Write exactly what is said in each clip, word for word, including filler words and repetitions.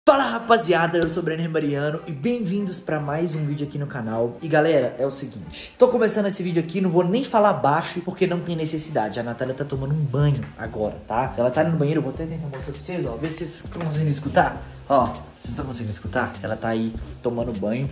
Fala rapaziada, eu sou o Brenner Mariano e bem-vindos pra mais um vídeo aqui no canal. E galera, é o seguinte, tô começando esse vídeo aqui, não vou nem falar baixo porque não tem necessidade. A Natália tá tomando um banho agora, tá? Ela tá no banheiro, eu vou até tentar mostrar pra vocês, ó, ver se vocês estão conseguindo escutar. Ó, vocês estão conseguindo escutar? Ela tá aí tomando banho.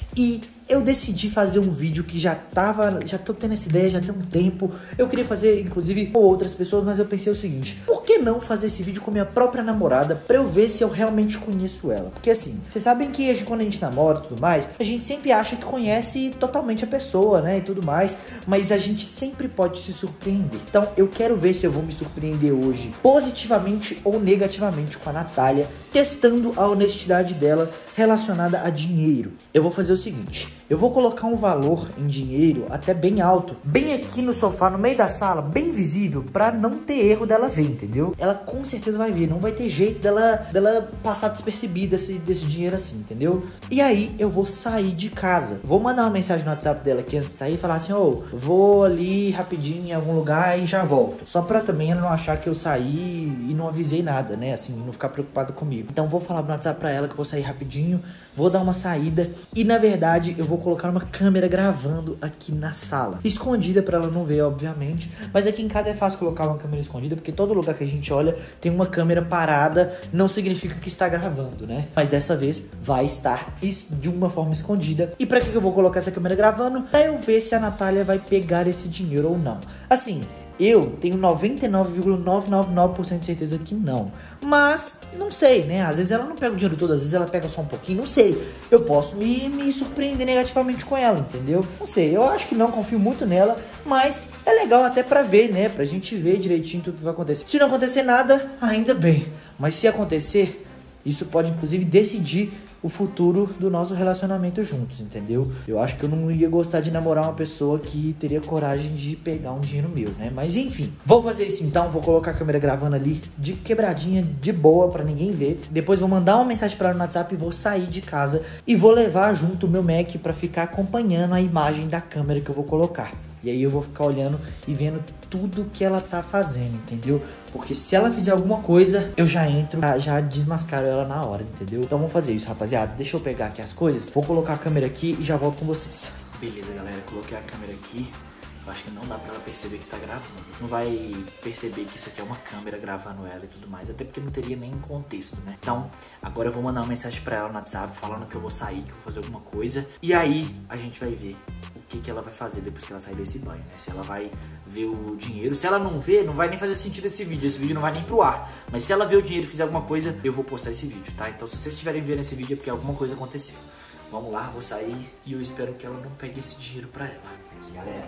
E eu decidi fazer um vídeo que já tava, já tô tendo essa ideia já tem um tempo. Eu queria fazer, inclusive, com outras pessoas, mas eu pensei o seguinte: por que não fazer esse vídeo com minha própria namorada pra eu ver se eu realmente conheço ela? Porque assim, vocês sabem que a gente, quando a gente namora e tudo mais, a gente sempre acha que conhece totalmente a pessoa, né, e tudo mais, mas a gente sempre pode se surpreender. Então eu quero ver se eu vou me surpreender hoje, positivamente ou negativamente, com a Natália, testando a honestidade dela relacionada a dinheiro. Eu vou fazer o seguinte: eu vou colocar um valor em dinheiro até bem alto, bem aqui no sofá, no meio da sala, bem visível, pra não ter erro dela ver, entendeu? Ela com certeza vai ver, não vai ter jeito dela, dela passar despercebida desse, desse dinheiro assim, entendeu? E aí eu vou sair de casa, vou mandar uma mensagem no WhatsApp dela aqui antes de sair e falar assim: ô, oh, vou ali rapidinho em algum lugar e já volto. Só pra também ela não achar que eu saí e não avisei nada, né, assim, não ficar preocupada comigo. Então vou falar no WhatsApp pra ela que eu vou sair rapidinho, vou dar uma saída e na verdade eu vou colocar uma câmera gravando aqui na sala, escondida pra ela não ver, obviamente, mas aqui em casa é fácil colocar uma câmera escondida porque todo lugar que a gente olha tem uma câmera parada, não significa que está gravando, né? Mas dessa vez vai estar de uma forma escondida. E pra que eu vou colocar essa câmera gravando? Pra eu ver se a Natália vai pegar esse dinheiro ou não. Assim, eu tenho noventa e nove vírgula novecentos e noventa e nove por cento de certeza que não. Mas, não sei, né? Às vezes ela não pega o dinheiro todo, às vezes ela pega só um pouquinho, não sei. Eu posso me, me surpreender negativamente com ela, entendeu? Não sei, eu acho que não, confio muito nela, mas é legal até pra ver, né? Pra gente ver direitinho tudo que vai acontecer. Se não acontecer nada, ainda bem. Mas se acontecer, isso pode inclusive decidir o futuro do nosso relacionamento juntos, entendeu? Eu acho que eu não ia gostar de namorar uma pessoa que teria coragem de pegar um dinheiro meu, né? Mas enfim, vou fazer isso então, vou colocar a câmera gravando ali de quebradinha, de boa, pra ninguém ver. Depois vou mandar uma mensagem pra ela no WhatsApp e vou sair de casa e vou levar junto o meu Mac pra ficar acompanhando a imagem da câmera que eu vou colocar. E aí eu vou ficar olhando e vendo tudo que ela tá fazendo, entendeu? Porque se ela fizer alguma coisa, eu já entro, já desmascaro ela na hora, entendeu? Então vamos fazer isso, rapaziada. Deixa eu pegar aqui as coisas, vou colocar a câmera aqui e já volto com vocês. Beleza, galera, coloquei a câmera aqui. Eu acho que não dá pra ela perceber que tá gravando. Não vai perceber que isso aqui é uma câmera gravando ela e tudo mais. Até porque não teria nem contexto, né? Então, agora eu vou mandar uma mensagem pra ela no WhatsApp falando que eu vou sair, que eu vou fazer alguma coisa. E aí, a gente vai ver o que que ela vai fazer depois que ela sair desse banho, né? Se ela vai ver o dinheiro. Se ela não ver, não vai nem fazer sentido esse vídeo. Esse vídeo não vai nem pro ar. Mas se ela ver o dinheiro e fizer alguma coisa, eu vou postar esse vídeo, tá? Então, se vocês estiverem vendo esse vídeo é porque alguma coisa aconteceu. Vamos lá, vou sair e eu espero que ela não pegue esse dinheiro pra ela. Aqui, galera.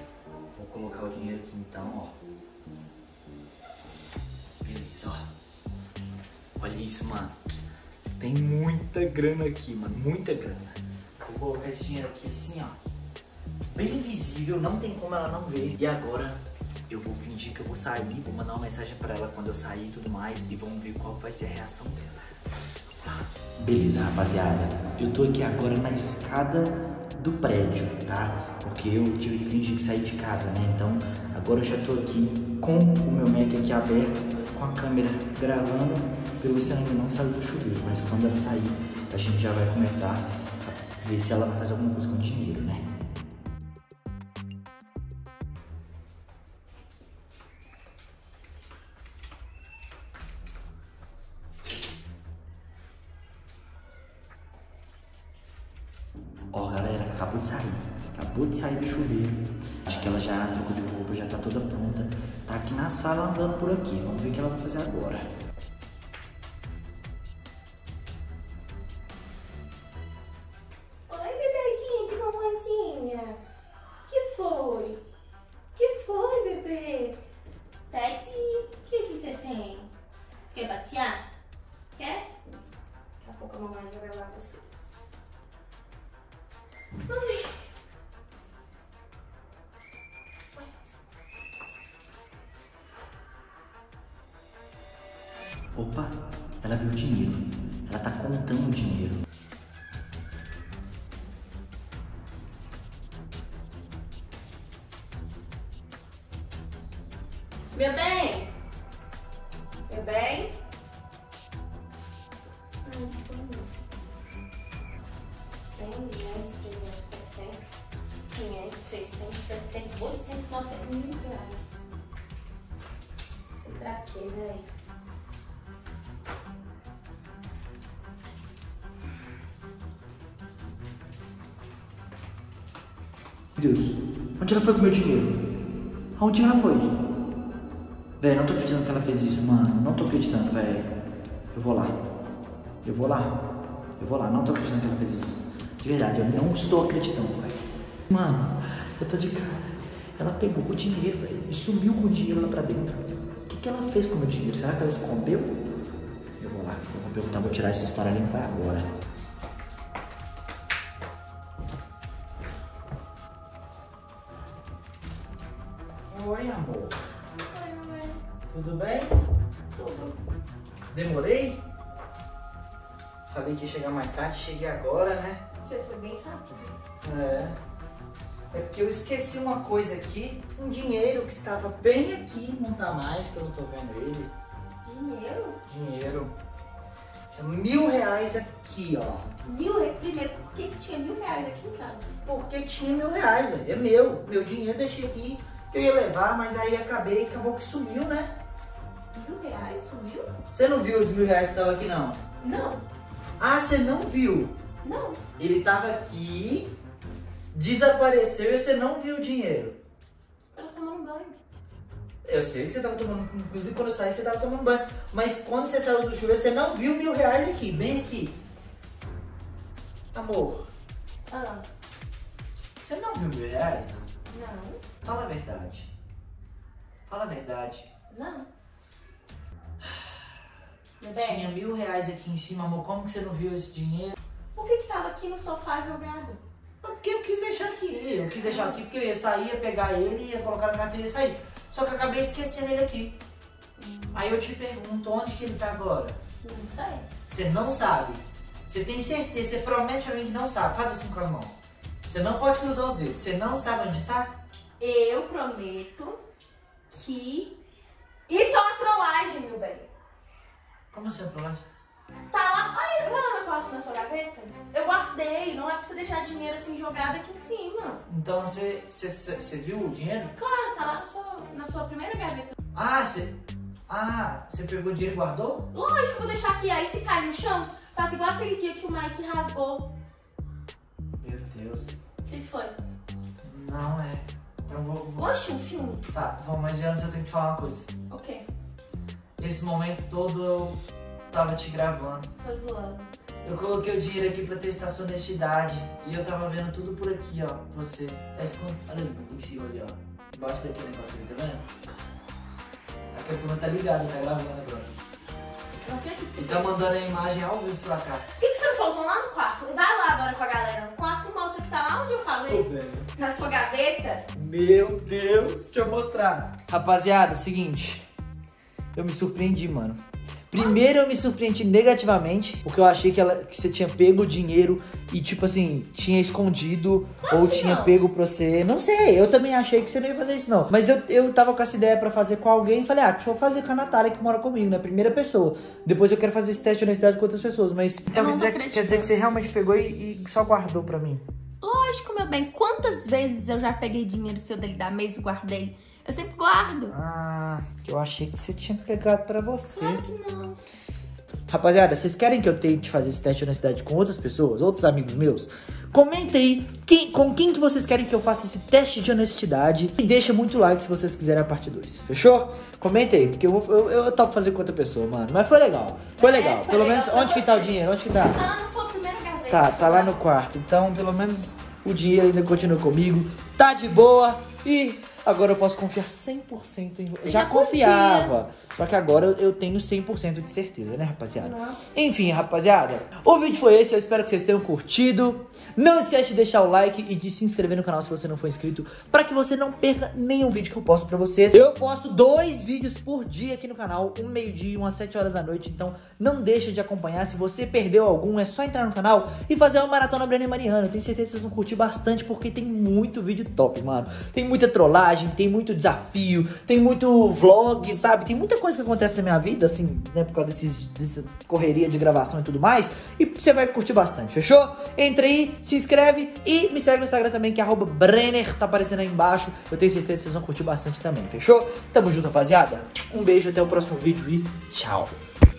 Vou colocar o dinheiro aqui então, ó. Beleza, ó. Olha isso, mano. Tem muita grana aqui, mano. Muita grana. Vou colocar esse dinheiro aqui assim, ó. Bem visível, não tem como ela não ver. E agora eu vou fingir que eu vou sair, vou mandar uma mensagem pra ela quando eu sair e tudo mais. E vamos ver qual vai ser a reação dela. Beleza, rapaziada. Eu tô aqui agora na escada do prédio, tá? Porque eu tive que fingir que saí de casa, né? Então agora eu já tô aqui com o meu Mac aqui aberto, com a câmera gravando, pelo visto ela ainda não saiu do chuveiro, mas quando ela sair, a gente já vai começar a ver se ela vai fazer alguma coisa com o dinheiro, né? Ó, galera, acabou de sair. Acabou de sair do chuveiro. Acho que ela já trocou de roupa, já tá toda pronta. Tá aqui na sala andando por aqui. Vamos ver o que ela vai fazer agora. Oi, bebezinha de mamãezinha. Que foi? Que foi, bebê? Tati, o que que você tem? Quer passear? Quer? Daqui a pouco a mamãe vai levar vocês. Ai. Opa, ela viu o dinheiro. Ela tá contando o dinheiro. Meu bem? Meu bem? Hum. cem, duzentos, trezentos, quatrocentos, quinhentos, seiscentos, setecentos, oitocentos, novecentos, mil reais. Sei pra quê, velho? Meu Deus, onde ela foi com o meu dinheiro? Aonde ela foi? Véi, não tô acreditando que ela fez isso, mano. Não tô acreditando, velho. Eu vou lá. Eu vou lá. Eu vou lá. Não tô acreditando que ela fez isso. De verdade, eu não estou acreditando, velho. Mano, eu tô de cara. Ela pegou o dinheiro, velho, e sumiu com o dinheiro lá pra dentro. O que que ela fez com o meu dinheiro? Será que ela escondeu? Eu vou lá. Eu vou perguntar, vou tirar essa história limpa agora. Oi, amor. Oi, mamãe. Tudo bem? Tudo. Demorei? Falei que ia chegar mais tarde, cheguei agora, né? Você foi bem rápido. É. É porque eu esqueci uma coisa aqui, um dinheiro que estava bem aqui, não tá mais, que eu não tô vendo ele. Dinheiro? Dinheiro. Tinha mil reais aqui, ó. Mil reais? Primeiro, por que que tinha mil reais aqui em casa? Porque tinha mil reais, velho. É meu. Meu dinheiro deixei aqui. Eu ia levar, mas aí acabei, acabou que sumiu, né? Mil reais? Sumiu? Você não viu os mil reais que estavam aqui, não? Não. Ah, você não viu? Não. Ele tava aqui, desapareceu e você não viu o dinheiro. Eu tava tomando banho. Eu sei que você tava tomando, inclusive quando eu saí você tava tomando banho. Mas quando você saiu do chuveiro, você não viu mil reais aqui, bem aqui. Amor, Ah, você não viu mil reais? não. Fala a verdade. Fala a verdade. Não. Meu bem, Tinha mil reais aqui em cima, amor. Como que você não viu esse dinheiro? por que que tava aqui no sofá jogado? É porque eu quis deixar aqui. Eu quis deixar aqui porque eu ia sair, ia pegar ele, ia colocar na carteira e ia sair. Só que eu acabei esquecendo ele aqui. Aí eu te pergunto, onde que ele tá agora? Não sei. Você não sabe. Você tem certeza, você promete pra mim que não sabe. Faz assim com as mãos. Você não pode cruzar os dedos. Você não sabe onde está? Eu prometo que isso é uma trollagem, meu bem. Como assim, trollagem? Tá lá, olha, vai lá no quarto na sua gaveta. Eu guardei, não é pra você deixar dinheiro assim jogado aqui em cima. Então você, você, você viu o dinheiro? Claro, tá lá na sua, na sua primeira gaveta. Ah, você. Ah, você pegou o dinheiro e guardou? Lógico, vou deixar aqui, aí se cai no chão, faz igual aquele dia que o Mike rasgou. Meu Deus. O que foi? Não é. Então vou. vou... Oxe, um filme. Tá, vamos, mas antes eu tenho que te falar uma coisa. Ok, Esse momento todo eu tava te gravando. tô zoando. Eu coloquei o dinheiro aqui pra testar sua honestidade. E eu tava vendo tudo por aqui, ó. Você tá escondido. Olha ali, em cima ali, ó. Embaixo daquele negócio ali, tá vendo? A câmera tá ligada, tá gravando agora. Não acredito. Ele tá mandando a imagem ao vivo pra cá. Por que, que você não postou lá no quarto? Vai lá agora com a galera no quarto, mostra que tá lá onde eu falei. velho. Na sua gaveta. Meu Deus, deixa eu mostrar. Rapaziada, seguinte. Eu me surpreendi, mano. Primeiro eu me surpreendi negativamente, porque eu achei que, ela, que você tinha pego o dinheiro e, tipo assim, tinha escondido ou que tinha não. pego pra você. Não sei, eu também achei que você não ia fazer isso, não. Mas eu, eu tava com essa ideia pra fazer com alguém e falei, ah, deixa eu fazer com a Natália que mora comigo, né? Primeira pessoa. Depois eu quero fazer esse teste de honestidade com outras pessoas, mas... Então não quer tô dizer, quer dizer que você realmente pegou e, e só guardou pra mim? Lógico, meu bem. Quantas vezes eu já peguei dinheiro seu dele da mesa e guardei? Eu sempre guardo. Ah, eu achei que você tinha pegado pra você. Claro que não. Rapaziada, vocês querem que eu tente fazer esse teste de honestidade com outras pessoas, outros amigos meus? Comenta aí quem, com quem que vocês querem que eu faça esse teste de honestidade. E deixa muito like se vocês quiserem a parte dois. Fechou? Comenta aí, porque eu, vou, eu, eu topo fazer com outra pessoa, mano. Mas foi legal. Foi É, legal. foi Pelo legal menos, pra onde que tá o você. dinheiro? Onde que tá? Tá lá na sua primeira gaveta. Tá, tá lá no quarto. Então, pelo menos o dinheiro ainda continua comigo. Tá de boa. E agora eu posso confiar cem por cento em você. Você Já já confiava. Só que agora eu, eu tenho cem por cento de certeza, né, rapaziada? Nossa. Enfim, rapaziada, o vídeo foi esse. Eu espero que vocês tenham curtido. Não esquece de deixar o like e de se inscrever no canal se você não for inscrito, para que você não perca nenhum vídeo que eu posto pra vocês. Eu posto dois vídeos por dia aqui no canal, um meio-dia e um às sete horas da noite. Então não deixa de acompanhar. Se você perdeu algum, é só entrar no canal e fazer uma maratona Brenner Mariano. Eu tenho certeza que vocês vão curtir bastante, porque tem muito vídeo top, mano. Tem muita trollagem, viagem, tem muito desafio, tem muito vlog, sabe? Tem muita coisa que acontece na minha vida, assim, né? Por causa desses, dessa correria de gravação e tudo mais. E você vai curtir bastante, fechou? Entra aí, se inscreve e me segue no Instagram também, que é arroba Brenner, tá aparecendo aí embaixo. Eu tenho certeza que vocês vão curtir bastante também, fechou? Tamo junto, rapaziada. Um beijo, até o próximo vídeo e tchau.